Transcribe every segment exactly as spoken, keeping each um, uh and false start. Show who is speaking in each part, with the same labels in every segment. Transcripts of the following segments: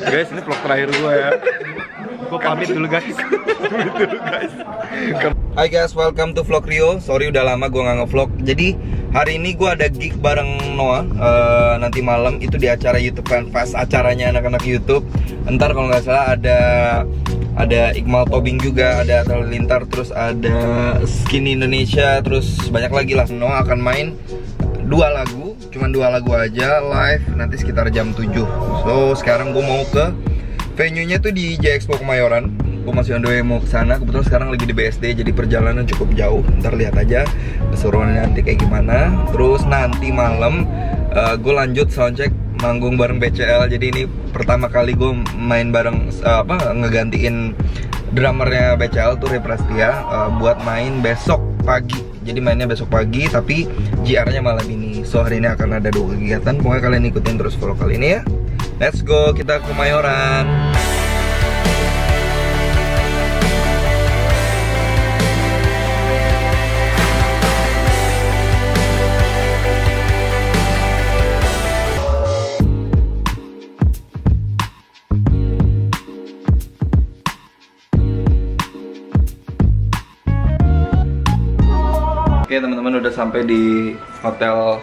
Speaker 1: Guys, ini vlog terakhir gue ya. Gue pamit dulu guys. Pamit dulu guys. Hai guys, welcome to Vlog Rio. Sorry udah lama gue nggak ngevlog. Jadi hari ini gue ada gig bareng Noah. uh, Nanti malam itu di acara YouTube Fan Fest, acaranya anak-anak YouTube. Ntar kalau nggak salah ada ada Iqmal Tobing juga, ada Atal Lintar, terus ada Skinny Indonesia, terus banyak lagi lah. Noah akan main dua lagu, cuman dua lagu aja live nanti sekitar jam tujuh. So sekarang gue mau ke venue-nya tuh di J Expo Kemayoran. Gue masih on the way mau ke sana. Kebetulan sekarang lagi di B S D, jadi perjalanan cukup jauh. Ntar lihat aja keseruannya nanti kayak gimana. Terus nanti malam uh, gue lanjut soundcheck manggung bareng B C L. Jadi ini pertama kali gue main bareng uh, apa ngegantiin drummernya B C L tuh Represtia uh, buat main besok pagi. Jadi mainnya besok pagi, tapi J R-nya malam ini. So hari ini akan ada dua kegiatan. Pokoknya kalian ikutin terus vlog kali ini ya. Let's go, kita ke Kemayoran. Oke teman-teman, udah sampai di hotel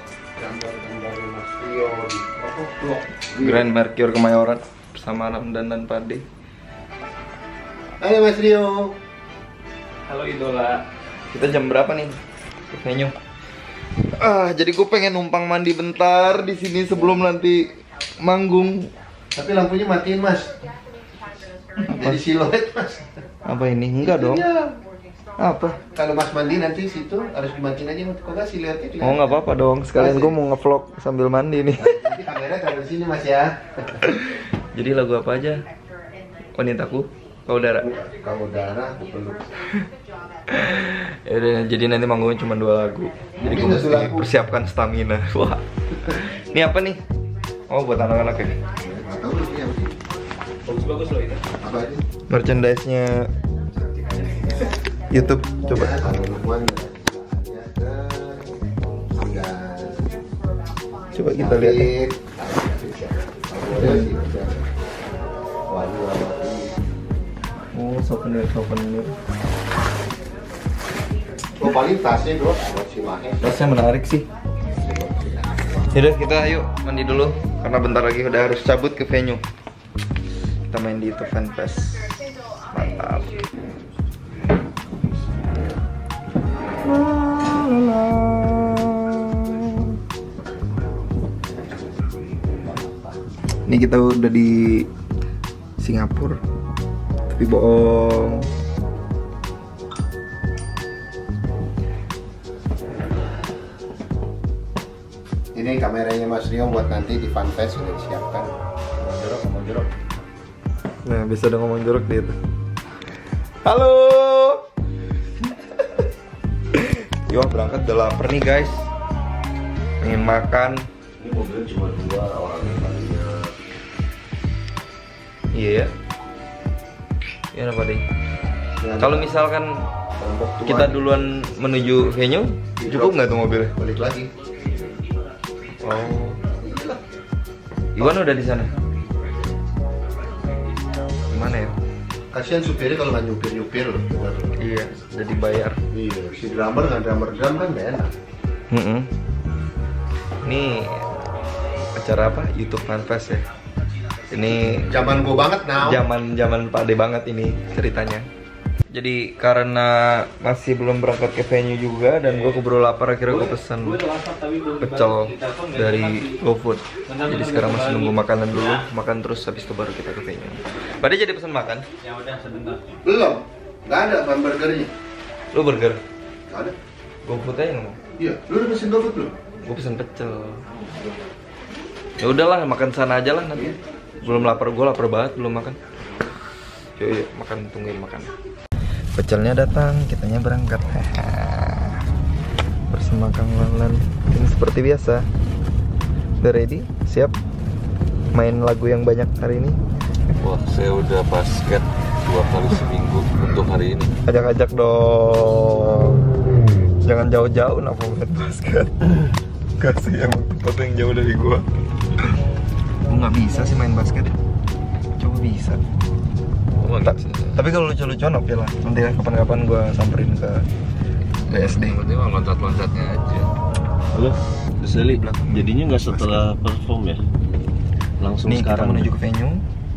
Speaker 1: Grand Mercure Kemayoran bersama Ramdan dan Pade.
Speaker 2: Halo Mas Rio.
Speaker 1: Halo idola. Kita jam berapa nih ke venue? Ah, jadi gue pengen numpang mandi bentar di sini sebelum nanti manggung.
Speaker 2: Tapi lampunya matiin Mas.
Speaker 1: Apa?
Speaker 2: Jadi siluet Mas.
Speaker 1: Apa ini? Enggak dong.
Speaker 2: Ya.
Speaker 1: Apa?
Speaker 2: Kalau Mas mandi nanti situ harus dimatiin aja, kok nggak siluetnya kelihatan.
Speaker 1: Oh nggak apa-apa dong. Sekalian gue mau ngevlog sambil mandi nih.
Speaker 2: Nanti kamera taruh di sini Mas ya.
Speaker 1: Jadi lagu apa aja? Wanitaku, Kau Udara.
Speaker 2: Kau Udara, peluk.
Speaker 1: Ya udah, jadi nanti manggungnya cuma dua lagu. Jadi gue mesti persiapkan stamina. Wah. Ini apa nih? Oh buat anak-anak ya.
Speaker 2: Nggak tahu ini apa sih.
Speaker 1: Bagus-bagus loh itu.
Speaker 2: Apa aja?
Speaker 1: Merchandise-nya YouTube, coba.
Speaker 2: Ya, kalau lukman ya ke enggak.
Speaker 1: Coba kita lihat ya. Oh, souvenir, souvenir.
Speaker 2: Oh, paling tasnya bro, buat si Mahe.
Speaker 1: Tasnya menarik sih. Yaudah, kita yuk mandi dulu karena bentar lagi udah harus cabut ke venue. Kita main di YouTube Fan Fest. Mantap. Ini kita udah di Singapura, tapi bohong.
Speaker 2: Ini kameranya Mas Rio buat nanti di Fan Fest sudah disiapkan. Ngomong jorok, ngomong jorok.
Speaker 1: Nah, bisa udah ngomong jorok dia tuh. Halo. Yo, berangkat udah lapar nih guys. Pengen makan.
Speaker 2: Ini mobil cuma dua orangnya kali ya.
Speaker 1: Iya ya. Iya apa deh? Kalau misalkan kita duluan menuju venue, cukup nggak tuh mobilnya?
Speaker 2: Balik lagi.
Speaker 1: Oh. Iwan udah di sana. Gimana ya?
Speaker 2: Kasihan supirnya kalau nggak nyupir-nyupir loh.
Speaker 1: Iya, udah dibayar.
Speaker 2: Iya, si drummer nggak drummer drum kan nggak enak.
Speaker 1: Mm -mm. Ini acara apa? YouTube Fan Fest ya. Ini
Speaker 2: Zaman gua banget now.
Speaker 1: Zaman zaman Pade banget ini ceritanya. Jadi karena masih belum berangkat ke venue juga dan gue keburu lapar, akhirnya gue pesan pecel dari GoFood. Jadi sekarang masih nunggu makanan dulu, makan terus habis itu baru kita ke venue. Pade jadi pesan makan?
Speaker 3: Ya udah sebentar.
Speaker 2: Belum, nggak ada bahan burgernya.
Speaker 1: Lu burger?
Speaker 2: Nggak ada.
Speaker 1: GoFood aja ngomong.
Speaker 2: Iya, lu udah pesen GoFood belum?
Speaker 1: Gue pesen pecel. Ya udahlah, makan sana aja lah nanti. Belum lapar, gue lapar banget belum makan. Yuk, yuk makan, tungguin makan. Pecelnya datang, kitanya berangkat. Bersama Kang Lanlan. Ini seperti biasa. Udah ready? Siap? Main lagu yang banyak hari ini?
Speaker 4: Wah, saya udah basket dua kali seminggu untuk hari ini.
Speaker 1: Ajak-ajak dong. Jangan jauh-jauh napa main basket. Kasih yang tempat yang jauh dari gua. Gua nggak bisa sih main basket. bisa.
Speaker 4: Oh,
Speaker 1: Ta-
Speaker 4: gitu.
Speaker 1: Tapi kalau lucu-lucuan oke lah. Nanti kapan-kapan gue samperin ke B S D.
Speaker 4: Yang penting mah loncat-loncatnya aja.
Speaker 3: Halo, Seli. Jadinya nggak setelah perform ya? Langsung
Speaker 1: Nih
Speaker 3: sekarang.
Speaker 1: kita menuju ke venue.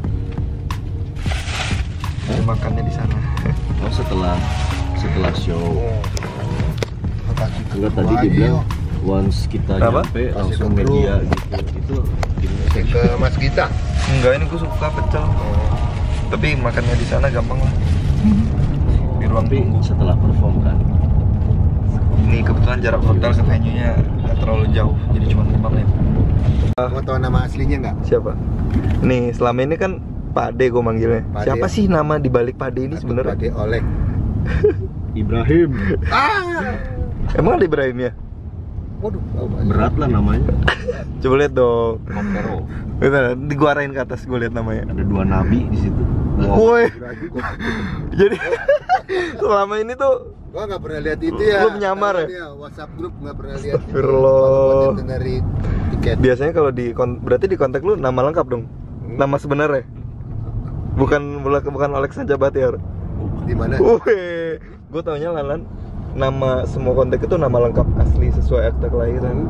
Speaker 1: Kita makannya di sana.
Speaker 3: Oh, setelah setelah show. Enggak, tadi
Speaker 2: Lagi,
Speaker 3: dia bilang
Speaker 2: yuk.
Speaker 3: once kita
Speaker 1: Apa?
Speaker 3: nyampe
Speaker 2: Kasih
Speaker 3: langsung
Speaker 2: ke
Speaker 3: media gitu. Itu gimana?
Speaker 2: Ke Mas Gita.
Speaker 1: Enggak, ini gue suka pecel. Tapi makannya di sana gampang lah. Di ruang
Speaker 3: Tapi
Speaker 1: tunggu.
Speaker 3: setelah perform kan.
Speaker 1: Ini kebetulan jarak hotel ke venue-nya nggak terlalu jauh, jadi cuma lima menit.
Speaker 2: Mau tahu nama aslinya nggak?
Speaker 1: Siapa? Nih, selama ini kan Pak D gue manggilnya.
Speaker 2: Pak D.
Speaker 1: Siapa sih nama di balik Pak D ini sebenarnya?
Speaker 2: Pade Olek.
Speaker 3: Ibrahim.
Speaker 2: Ah.
Speaker 1: Emang ada Ibrahim ya?
Speaker 2: Waduh,
Speaker 3: Berat lah namanya.
Speaker 1: Coba lihat dong.
Speaker 3: Kopero.
Speaker 1: Bentar, di gua arahin ke atas, gue lihat namanya.
Speaker 3: Ada dua nabi di situ.
Speaker 1: Woi. Jadi selama ini tuh
Speaker 2: Gua nggak pernah lihat itu ya.
Speaker 1: Lu menyamar ya?
Speaker 2: Dia WhatsApp grup nggak pernah lihat. itu.
Speaker 1: Astagfirullah.
Speaker 2: Kalau konten dari tiket.
Speaker 1: biasanya kalau di kon- berarti di kontak lu nama lengkap dong. Nama sebenarnya. Bukan bukan Alexander Batiar.
Speaker 2: Di mana?
Speaker 1: Wih, gue taunya Lalan nama semua kontak itu nama lengkap asli sesuai akta kelahiran.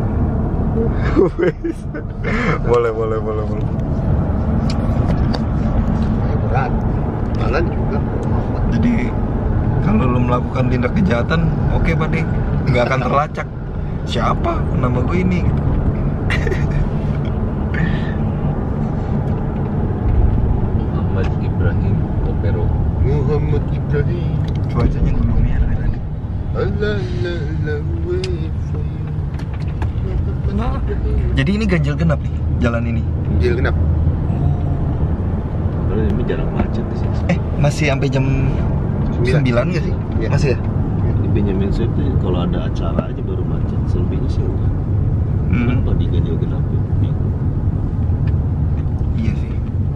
Speaker 1: Wih. boleh, boleh, boleh, boleh.
Speaker 2: Ya, berat. Jalan juga.
Speaker 1: Jadi kalau lu melakukan tindak kejahatan, oke Pak D, nggak akan terlacak. Siapa? Nama gue ini. Gitu.
Speaker 4: Muhammad Ibrahim Kopero.
Speaker 2: Muhammad Ibrahim.
Speaker 1: Cuacanya gunung merah tadi.
Speaker 2: Allah Allah Allah wait for you.
Speaker 1: Jadi ini ganjil genap nih, jalan ini.
Speaker 2: Ganjil genap.
Speaker 3: Kalau ini jarang macet di sini.
Speaker 1: Eh, masih sampai jam sembilan nggak sih?
Speaker 2: Iya.
Speaker 1: Masih ya?
Speaker 3: Di Benjamin Sueb tuh kalau ada acara aja baru macet. Selebihnya sih enggak.
Speaker 1: Hmm.
Speaker 3: Kenapa di ganjil genap ya? Bingung.
Speaker 1: Iya sih.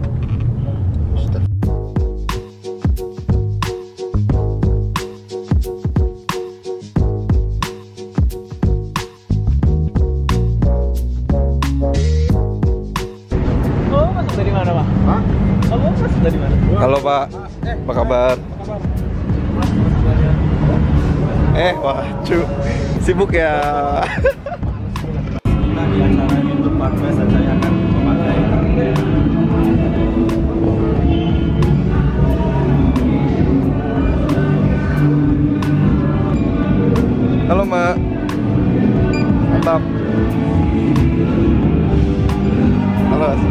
Speaker 5: Oh, masuk dari mana, Pak?
Speaker 2: Hah?
Speaker 5: Kamu masuk dari mana?
Speaker 1: Halo Pak, apa kabar? Eh, wah, cu, sibuk ya.
Speaker 5: Nah, di acara YouTube Fanfest saya akan memakai
Speaker 1: Halo Mak, mantap. Halo. Mas.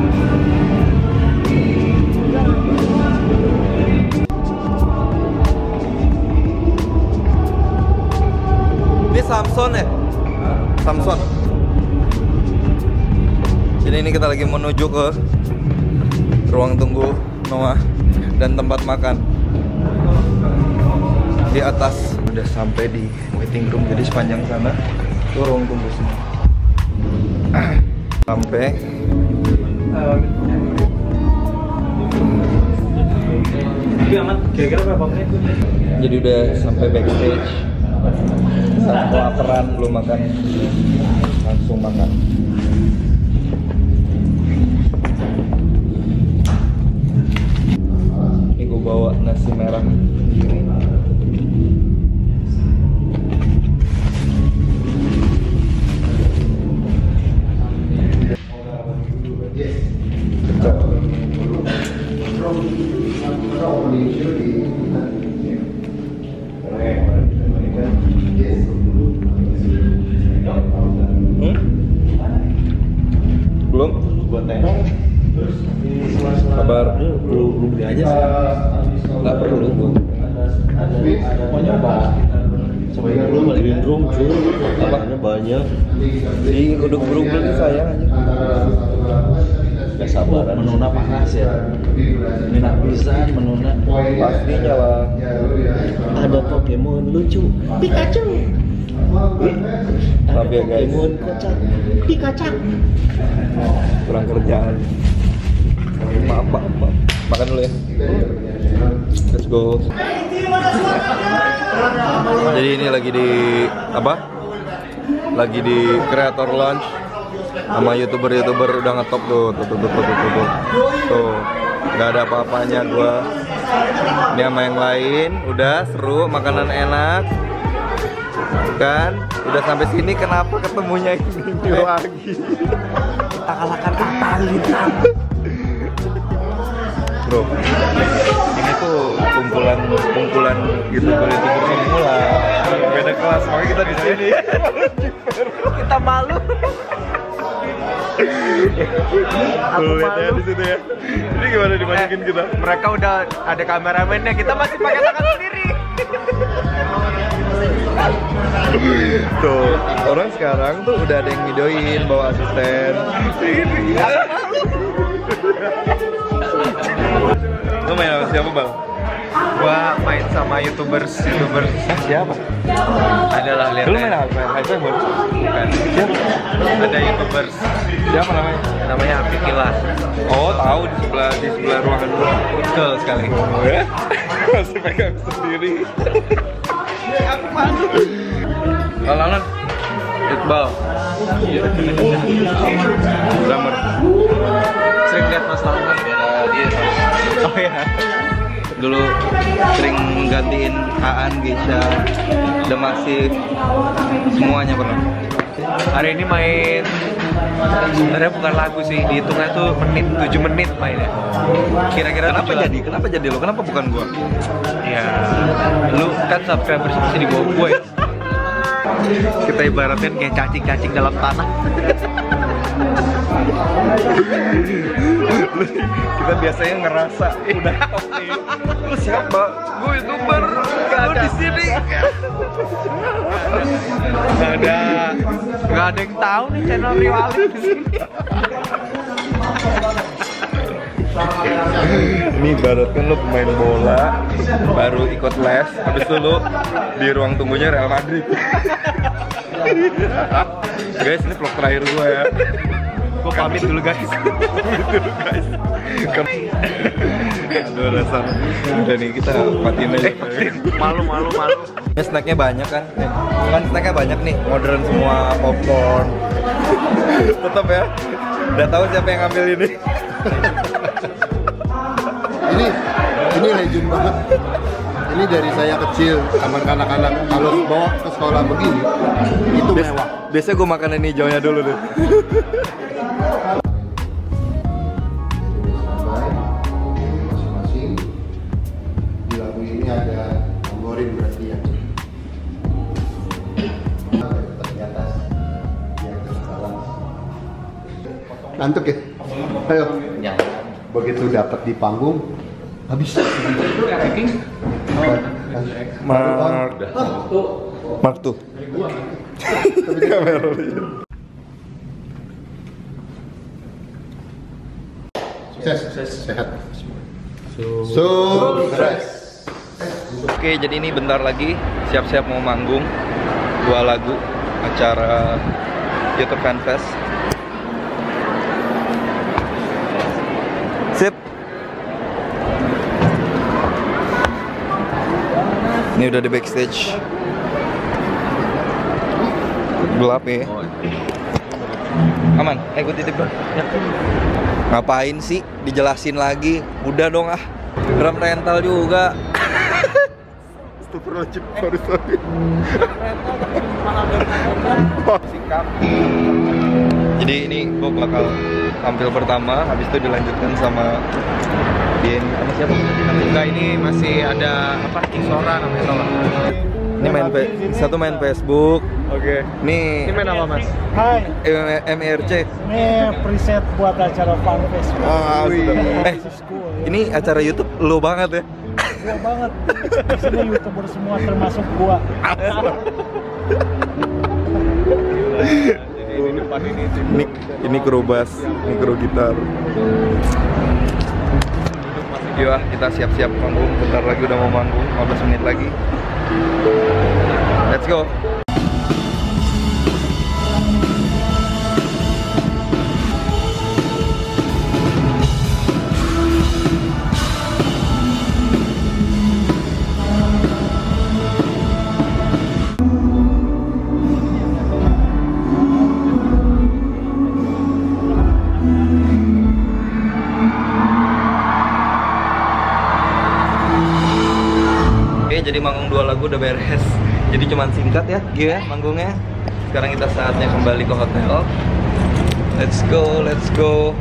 Speaker 1: Ini Samson ya? Samson. Jadi ini kita lagi menuju ke ruang tunggu Noah dan tempat makan di atas. Udah sampai di waiting room, jadi sepanjang sana itu ruang tunggu semua. Sampai
Speaker 5: kira-kira berapa menit?
Speaker 1: jadi udah sampai backstage. Saat kelaparan belum makan, langsung makan. Ini gue bawa nasi merah sendiri. Hmm? Belum? Buat teh. Kabar?
Speaker 3: Lu, lu beli aja sih.
Speaker 1: Nggak perlu gua.
Speaker 5: Mau nyoba?
Speaker 3: Coba lu balikin drum cuy. Makannya banyak.
Speaker 1: Jadi udah keburu beli sayang aja.
Speaker 3: Gak sabaran.
Speaker 5: Menuna panas ya. Minat pisan menuna.
Speaker 1: Pastinya lah.
Speaker 3: Ada Pokemon lucu. Pikachu.
Speaker 1: Tapi ya guys,
Speaker 3: Pokemon kocak. Pikachu.
Speaker 1: kurang kerjaan. Maaf, maaf, maaf. Makan dulu ya. Let's go. Jadi ini lagi di apa? Lagi di creator launch sama youtuber-youtuber udah ngetop tuh, tuh, tuh, tuh, tuh, tuh, tuh. Tuh. Nggak ada apa-apanya gua. Ini sama yang lain, udah seru, makanan enak. Kan, udah sampai sini kenapa ketemunya ini lagi? Kita kalahkan apa Lintang? Bro, ini tuh kumpulan kumpulan youtuber-youtuber pemula. Beda kelas, makanya kita di sini. Kita malu. Aku malu di situ ya. Ini gimana dibandingin kita? Mereka udah ada kameramennya, kita masih pakai tangan sendiri. Tuh, orang sekarang tuh udah ada yang videoin bawa asisten. Lu main sama siapa, Bang? Gua main sama youtubers, youtubers. Ah, siapa? Adalah lihat. Lu main apa? High Five? Bukan. Siapa? Ada youtubers. Siapa namanya? Namanya Apikilah. Oh, tahu di sebelah di sebelah ruangan gua. Betul sekali. Oh, ya? Masih pegang sendiri. Aku malu. Lalan. Iqbal. Drummer. Sering lihat Mas Lalan dia. Oh ya. Dulu sering gantiin Aan, Geisha, The Massive, semuanya pernah. Hari ini main, sebenarnya bukan lagu sih, dihitungnya tuh menit, tujuh menit mainnya. Kira-kira kenapa jadi? Lagu. Kenapa jadi lo? Kenapa bukan gua? Ya, lu kan subscribers masih di bawah gue. Kita ibaratin kayak cacing-cacing dalam tanah. Kita biasanya ngerasa udah top nih. Lu siapa? Gue youtuber. Lu di sini. Gak ada, gak ada yang tahu nih channel Riwali di sini. Ini ibaratkan lu pemain bola, baru ikut les, habis itu lu di ruang tunggunya Real Madrid. Guys, ini vlog terakhir gue ya. Gue pamit dulu guys. Pamit dulu guys. Aduh, rasa udah nih kita matiin aja. Malu, malu, malu. Ini snacknya banyak kan? Nih. Kan snacknya banyak nih, modern semua, popcorn. Tetap ya. Udah tahu siapa yang ngambil ini.
Speaker 2: Ini ini legend banget. Ini dari saya kecil sama anak-anak kalau bawa ke sekolah begini itu
Speaker 1: Bias,
Speaker 2: mewah.
Speaker 1: Biasanya gue makan ini hijaunya dulu deh.
Speaker 2: Masing-masing di lagu ini ada nomborin berarti ya. Di atas, di atas balance. Ngantuk ya? Ayo. Begitu dapat di panggung habis.
Speaker 1: Mark, Mark tuh. Kamera.
Speaker 2: Sukses, sehat. Sukses.
Speaker 1: Oke, jadi ini bentar lagi siap-siap mau manggung dua lagu acara YouTube Fanfest. Sip. Ini udah di backstage. Gelap ya. Aman, eh gue titip dong. Ngapain sih? Dijelasin lagi. Udah dong ah. Drum rental juga. Astagfirullahaladzim, sorry sorry. Sikap. Jadi ini gue bakal tampil pertama, habis itu dilanjutkan sama dia sama siapa?
Speaker 5: Enggak, ini masih ada apa? Kisora namanya salah.
Speaker 1: Ini main satu main Facebook.
Speaker 5: Oke.
Speaker 1: Nih.
Speaker 5: Ini main apa mas?
Speaker 6: Hai,
Speaker 1: M R C.
Speaker 6: ini preset buat acara Fanfest.
Speaker 1: Ah, sudah. Eh, ini acara YouTube lo banget ya.
Speaker 6: Gua banget. Di sini YouTuber semua termasuk gua.
Speaker 5: Jadi di depan ini
Speaker 1: Ini ini kru bass, ini kru gitar. Yuk ah, kita siap-siap manggung. Bentar lagi udah mau manggung, lima belas menit lagi. Let's go. jadi manggung dua lagu udah beres. Jadi cuman singkat ya, Gio ya manggungnya. Sekarang kita saatnya kembali ke hotel. Let's go, let's go.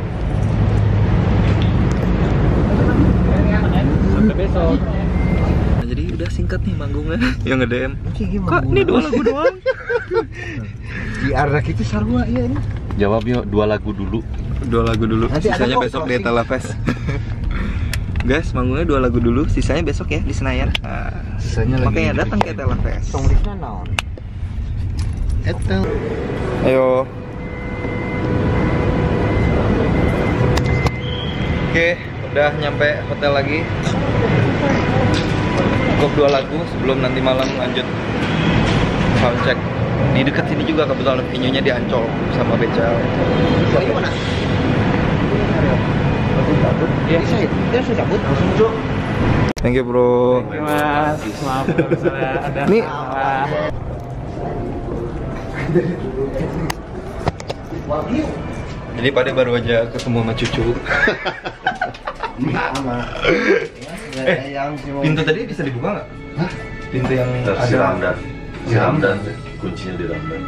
Speaker 6: Sampai besok.
Speaker 1: Nah, jadi udah singkat nih manggungnya. Yang nge-D M. Kok ini dua lagu doang?
Speaker 2: Di arah itu sarua ya ini.
Speaker 4: Jawab yuk, dua lagu dulu.
Speaker 1: Dua lagu dulu,
Speaker 2: Nanti
Speaker 1: sisanya
Speaker 2: ada
Speaker 1: besok
Speaker 2: kok
Speaker 1: di Telefest. Guys, manggungnya dua lagu dulu, sisanya besok ya di Senayan. Nah,
Speaker 2: Sisanya lagi
Speaker 1: makanya datang ke Telefest.
Speaker 2: Songlistnya naon? Itu.
Speaker 1: Ayo. Oke, udah nyampe hotel lagi. Cukup dua lagu sebelum nanti malam lanjut soundcheck. Di dekat sini juga kebetulan venue-nya di Ancol sama Becal.
Speaker 2: Lagi mana?
Speaker 1: Iya.
Speaker 2: Dia sudah cabut langsung cuk.
Speaker 1: Thank you, bro.
Speaker 6: Mas, maaf kalau misalnya ada
Speaker 1: Nih.
Speaker 6: salah.
Speaker 1: Jadi Pade baru aja ketemu sama cucu. Eh, pintu tadi bisa dibuka nggak? Hah? Pintu yang
Speaker 3: Si
Speaker 1: ada
Speaker 3: Ramdan. Si Ramdan, kuncinya di Ramdan.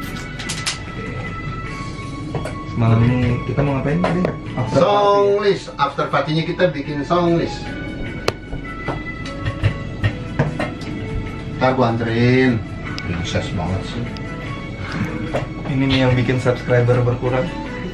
Speaker 1: Malam ini kita mau ngapain tadi?
Speaker 2: Song list. After party-nya kita bikin song list. Ntar gua anterin. Princess banget sih.
Speaker 1: Ini nih yang bikin subscriber berkurang.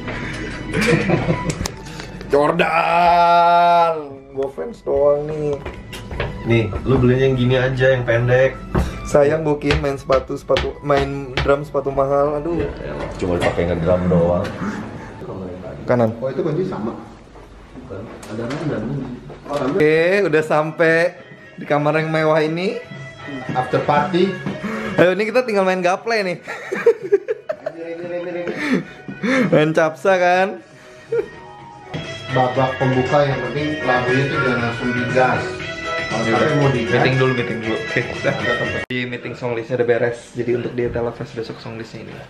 Speaker 1: Jordan, gua fans doang nih.
Speaker 3: Nih, lu belinya yang gini aja, yang pendek.
Speaker 1: Sayang bukin main sepatu sepatu main drum sepatu mahal. Aduh.
Speaker 3: Cuma dipakai ngedrum doang.
Speaker 1: Kanan.
Speaker 2: Oh itu kunci sama.
Speaker 3: Ada Ramdan.
Speaker 1: Oke, udah sampai di kamar yang mewah ini.
Speaker 2: After party.
Speaker 1: Ayo ini kita tinggal main gaple nih. Main capsa kan.
Speaker 2: Babak pembuka yang penting lagunya itu jangan langsung digas. Kalau sampai mau digas.
Speaker 1: Meeting dulu, meeting dulu. Oke, udah. Di meeting songlistnya udah beres. Jadi untuk di Telefest besok songlistnya ini.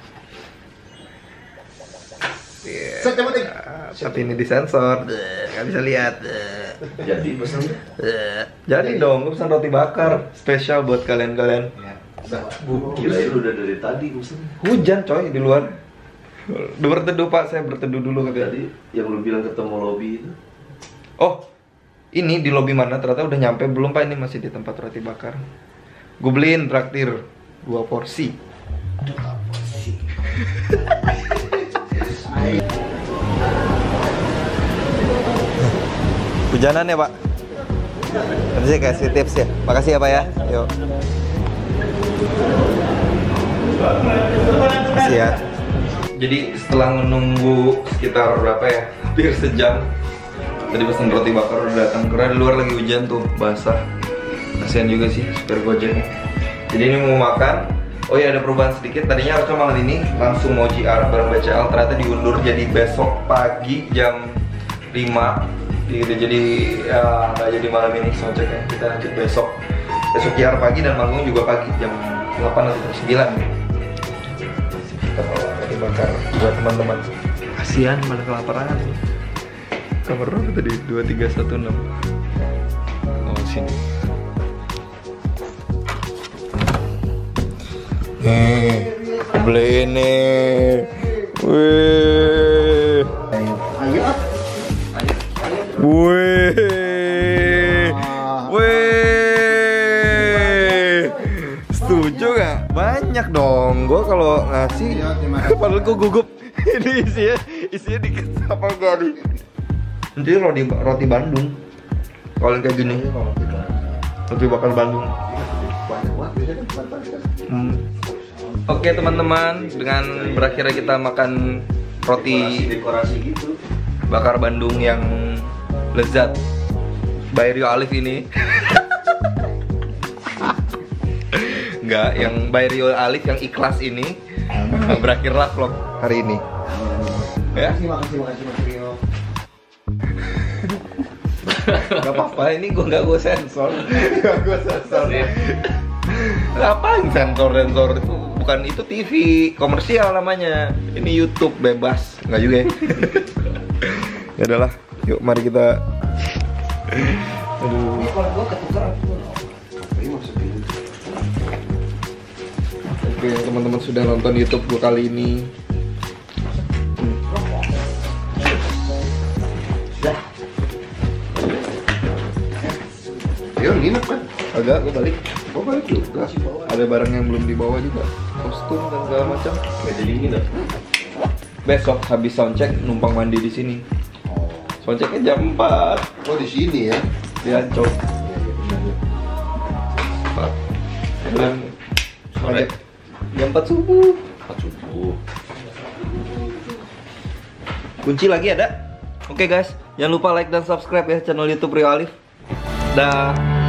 Speaker 1: Yeah.
Speaker 2: Set, coba, Ting.
Speaker 1: Tapi ini disensor, nggak bisa lihat.
Speaker 3: Jadi pesannya.
Speaker 1: Jadi dong, gue pesan roti bakar spesial buat kalian-kalian.
Speaker 3: Kirain udah dari tadi pesannya.
Speaker 1: Hujan coy di luar. Berteduh pak, saya berteduh dulu katanya.
Speaker 3: Tadi yang lu bilang ketemu lobby itu.
Speaker 1: Oh, ini di lobi mana? Ternyata udah nyampe belum pak? Ini masih di tempat roti bakar. Gue beliin traktir dua porsi. Hujanan ya pak? Nanti saya kasih tips ya. Makasih ya pak ya. Yuk. Makasih ya. Jadi setelah menunggu sekitar berapa ya? Hampir sejam. Tadi pesan roti bakar udah datang. Karena di luar lagi hujan tuh, basah. Kasian juga sih supir Gojek. Jadi ini mau makan. Oh iya ada perubahan sedikit. Tadinya harusnya malam ini langsung mau J R bareng B C L. Ternyata diundur jadi besok pagi jam lima. Gitu. Jadi ya nggak jadi malam ini soundchecknya. Kita lanjut besok. Besok J R pagi dan manggung juga pagi jam delapan atau sembilan. Kita bawa roti bakar buat teman-teman. Kasihan malah kelaparan. Kamar berapa tadi? dua tiga satu enam. Oh sini. Nih, beli ini. Wih. Wih. Wih. Setuju gak? Banyak dong. Gue kalau ngasih, padahal gue gugup. Ini isinya, isinya dikit apa gari. Nanti roti roti Bandung. Kalau yang kayak gini, roti bakar Bandung. Hmm. Oke teman-teman, dengan berakhirnya kita makan roti
Speaker 3: Dekorasi gitu.
Speaker 1: bakar Bandung yang lezat by Rio Alif ini. Enggak, yang by Rio Alif yang ikhlas ini. Berakhirlah vlog hari ini. Ya.
Speaker 2: Makasih, makasih, makasih, Mas Rio.
Speaker 1: Gak apa-apa, ini gue gak gue sensor. Gak gue sensor. Ngapain sensor-sensor itu? Bukan itu T V komersial namanya. Ini YouTube bebas. Enggak juga ya. Ya udahlah, yuk mari kita. Aduh. Oke, teman-teman sudah nonton YouTube gue kali ini.
Speaker 2: Ayo nginep kan?
Speaker 1: Agak, gue balik.
Speaker 2: Kok balik juga?
Speaker 1: Ada barang yang belum dibawa juga, kostum dan segala macam.
Speaker 3: Nggak jadi nginep.
Speaker 1: Besok habis soundcheck numpang mandi di sini. Soundchecknya jam empat
Speaker 2: Oh di sini ya?
Speaker 1: di Ancol. empat. Dan
Speaker 3: Sore.
Speaker 1: jam empat subuh.
Speaker 3: Empat subuh.
Speaker 1: Kunci lagi ada. Oke guys, jangan lupa like dan subscribe ya channel YouTube Rio Alif. Dah.